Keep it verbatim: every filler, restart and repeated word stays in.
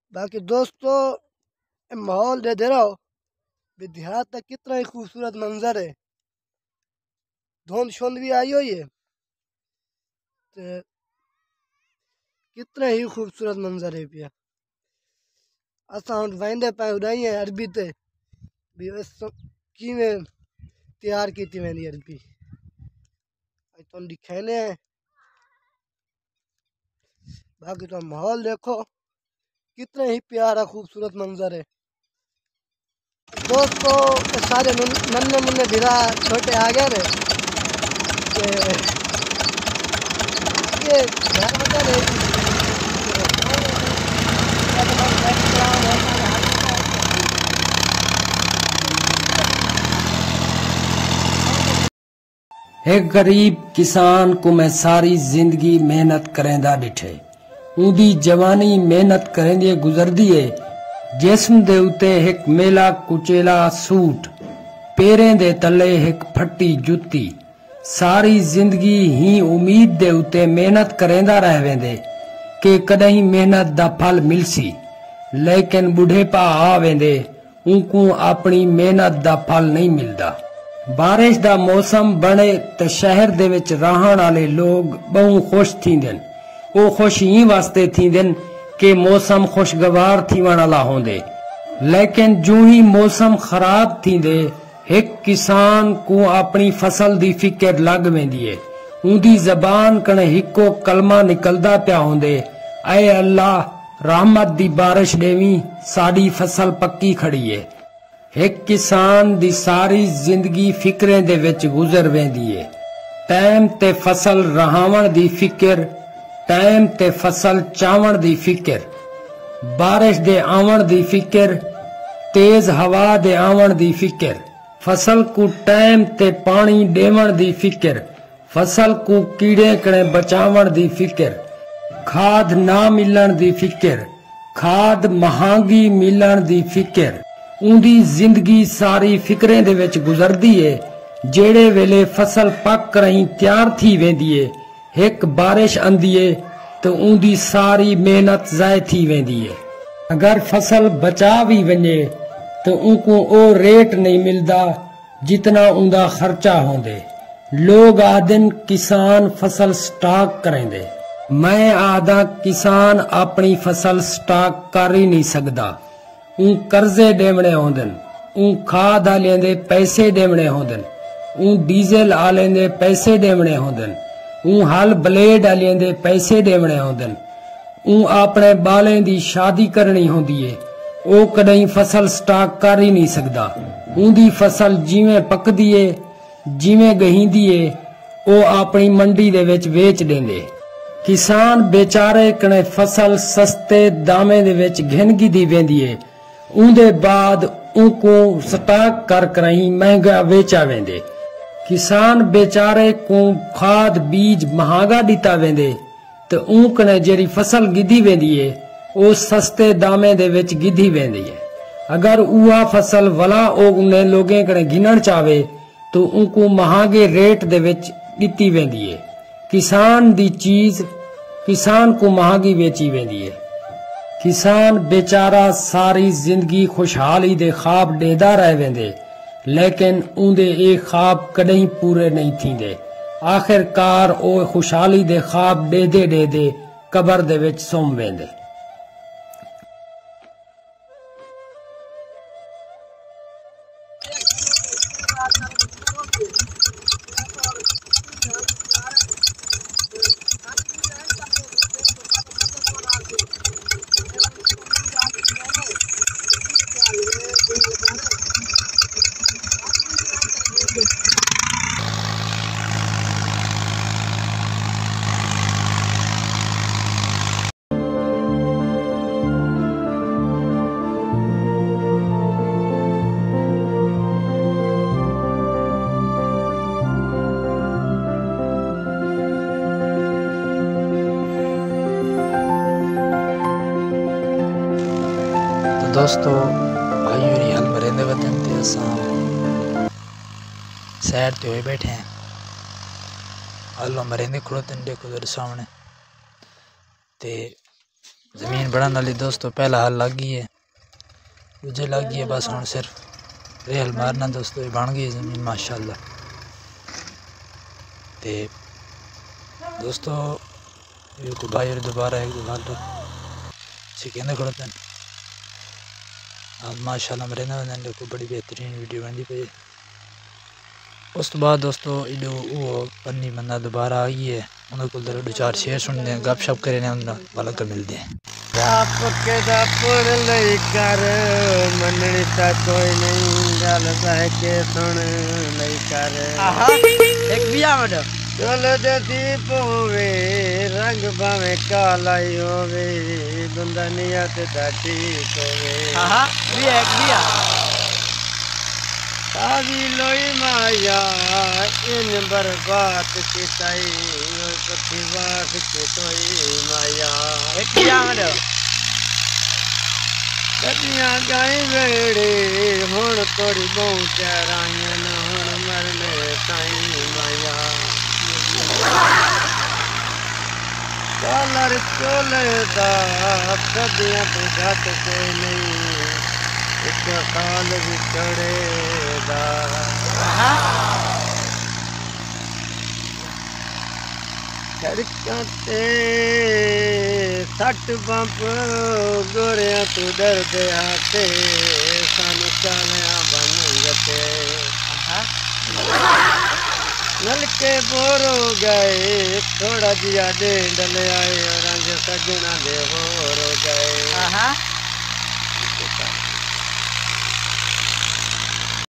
बाकी दोस्तों माहौल दे दे रहा हो भी देहात का कितना ही खूबसूरत मंजर है। धुंध शुंध भी आई हुई है तो कितना ही खूबसूरत मंजर है पिया। असा हम वाइंदे पे उड़ाई है अरबी ते भी किवें तैयार की वेंदी अरबी तुम दिखाने हैं। बाकी तो माहौल देखो कितना ही प्यारा खूबसूरत मंजर है। दोस्तों सारे नन्हे मुन्ने भिरा छोटे आ गए रे ये घर बता रहे एक गरीब किसान को मैं सारी जिंदगी मेहनत करेंदा डिठे। उदी जवानी मेहनत करेंदे गुजरदी है। जिस्म दे उते एक मेला कुचेला सूट, पैरें दे तले एक फट्टी जुत्ती। सारी जिंदगी ही उम्मीद दे उते मेहनत करेंदा रह वेंदे कि कदहीं मेहनत दा फल मिलसी, लेकिन बुढ़ेपा आ वेंदे उनको अपनी मेहनत दा फल नहीं मिलदा। बारिश दा मौसम बने ते शहर दे विच रहण वाले लोग बहु खुश थींदन। ओ खुश ही वास्ते थींदन कि मौसम खुशगवार थीवण वाला होंदे, लेकिन जो ही मौसम खराब थींदे एक किसान को अपनी फसल दी फिक्र लग वेंदी है। उदी जबान कने हिको कलमा निकलदा पिया होंदे, ऐ अल्लाह रहमत दी बारिश देवी, साडी फसल पक्की खड़ी है। एक किसान दी सारी जिंदगी फिक्रें दे विच गुजर वेंदी है। टाइम ते फसल रहावण दी फिक्र, टाइम ते फसल चावण दी फिक्र, बारिश दे आवण दी फिक्र, तेज हवा दे आवण दी फिक्र, फसल को टाइम ते पानी देवण दी फिक्र, फसल को कीड़े कणे बचावण दी फिक्र, खाद ना मिलण दी फिक्र, खाद महंगी मिलण दी फिक्र। उंदी जिंदगी सारी फिक्रें दे विच गुजरदी है। जेड़े वेले फसल पक रही तैयार थी वेंदी है, एक बारिश आंदी है तो उंदी सारी मेहनत जाय थी वेंदी है। अगर फसल बचा भी वने तो उनको ओ रेट नहीं मिलदा जितना उंदा खर्चा होंदे। लोग आदन किसान फसल स्टॉक करेंदे, मैं आदा किसान अपनी फसल स्टॉक कर ही नहीं सकदा। ऊं कर्जे देवणे होंदन, ऊं खाद आलें दे पैसे देवणे होंदन, ऊं डीजल आलें दे पैसे देवणे होंदन, ऊं हल ब्लेड आलें दे पैसे देवणे होंदन, ऊं अपने बालें दी शादी करनी होंदी है। ओ कदई फसल स्टॉक कर ही नहीं सकदा। उंदी फसल जिवें पकदी है जिवें गहींदी है ओ अपनी मंडी दे विच वेच देंदे। किसान बेचारे कने फसल सस्ते दामे दे विच घिन दी वेंदी है। उंदे बाद उनको स्टॉक कर करही महंगा वेचा वेंदे। किसान बेचारे को खाद बीज महंगा दिता वेंदे तो ऊकने जेरी फसल गिधी वेंदी है ओ सस्ते दामे दे विच गिधी वेंदी है। अगर उहा फसल वला उन्हें लोगें कने गिनण चावे तो उनको महंगे रेट दे विच दिती वेंदी है। किसान दी चीज किसान को महंगी बेची वेंदी है। किसान बेचारा सारी जिंदगी खुशहाली दे ख्वाब देदा रह वेंदे, लेकिन उंदे ए ख्वाब कदई पूरे नहीं थींदे। आखिरकार ओ खुशहाली दे ख्वाब देदे देदे कबर दे विच सुम वेंदे। दोस्तों भाई मेरी हल मरेंदे वतन ते असां सैर ते होए बैठे हैं। हलो मरेंदे खड़ोते देखो तेरे सामने ते जमीन बढ़ाने वाली दोस्तों पहला हल लग गई है, दूजे लग गई है, बस हम सिर्फ रेल मारना दोस्तों। ये बन गई जमीन माशाल्लाह। ते दोस्तों ये तो भाई और दोबारा एक दो गल सीखेंगे खड़ोते हैं आज माशाल्लाह मेरे ना देखो बड़ी बेहतरीन वीडियो बनती पई। उस तो बाद दोस्तों इडो वो पन्नी बंदा दोबारा आई है, उन्होंने को दो चार शेर सुनते हैं, गप शप करे उन्होंने वाला तो मिलते हैं। के दापुर लई कर मननी ता कोई नहीं गल सह के सुन लई कर। एक बिया मडो चल जदी पोवे रंग भावे काला ही होवे बंदा नियत दा ठीक होवे। हां बिया एक बिया सावी लोई माया इन बर्बाद किताई ओए पति वास के तोई माया। एक बिया मडो कदियां गाई वेड़े हुण तोड़ी बहु चराइयां न हुण मरने ताई माया। कलर चोले दा कदियां तो घट कोई नहीं एक काल विछड़े दा। सड़कां ते सट बंप गोरिया तू डरदे आते सानू चालियां बन गते। नलके बोरो गए थोड़ा जिया डेंडल आए रंग सजना दे होर गए।